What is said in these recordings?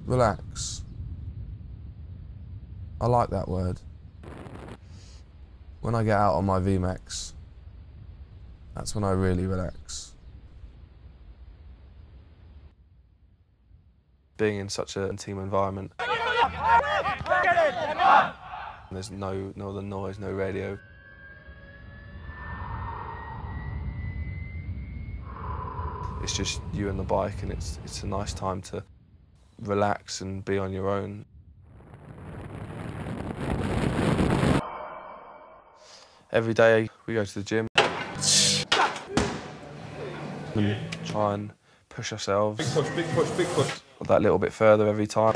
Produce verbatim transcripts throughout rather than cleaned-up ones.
Relax. I like that word. When I get out on my V MAX, that's when I really relax. Being in such a team environment, there's no, no other noise, no radio. It's just you and the bike, and it's, it's a nice time to relax and be on your own. Every day we go to the gym and try and push ourselves. Big push, big push, big push. That little bit further every time.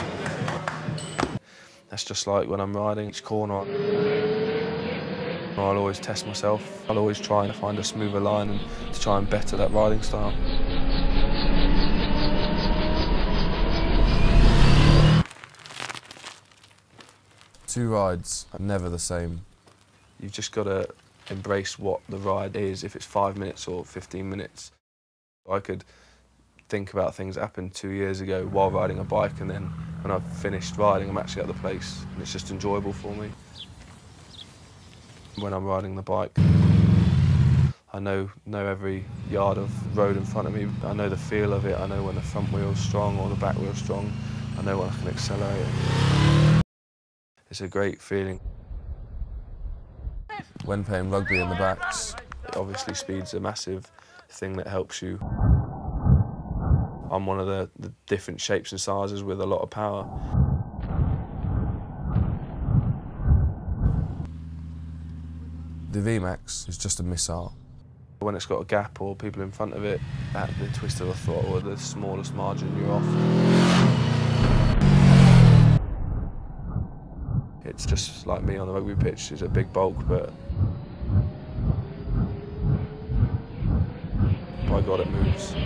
That's just like when I'm riding each corner. I'll always test myself. I'll always try and find a smoother line and to try and better that riding style. Two rides are never the same. You've just got to embrace what the ride is, if it's five minutes or fifteen minutes. I could think about things that happened two years ago while riding a bike, and then when I've finished riding, I'm actually at the place, and it's just enjoyable for me. When I'm riding the bike, I know, know every yard of road in front of me. I know the feel of it. I know when the front wheel's strong or the back wheel's strong. I know when I can accelerate. It's a great feeling. When playing rugby in the backs, obviously speed's a massive thing that helps you. I'm one of the, the different shapes and sizes with a lot of power. The V MAX is just a missile. When it's got a gap or people in front of it, at the twist of the throttle or the smallest margin, you're off. It's just like me on the rugby pitch. It's a big bulk, but by God, it moves.